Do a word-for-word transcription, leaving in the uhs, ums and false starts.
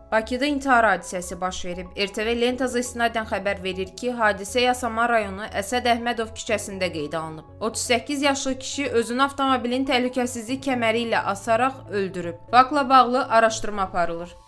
Bakıda intihar hadisəsi baş verib. R T V Lentazı istinadən xəbər verir ki, hadisə Yasamal rayonu Əsəd Əhmədov küçəsində qeydə alınıb. otuz səkkiz yaşlı kişi özünü avtomobilin təhlükəsizlik kəməri ilə asaraq öldürüb. Faktla bağlı araşdırma aparılır.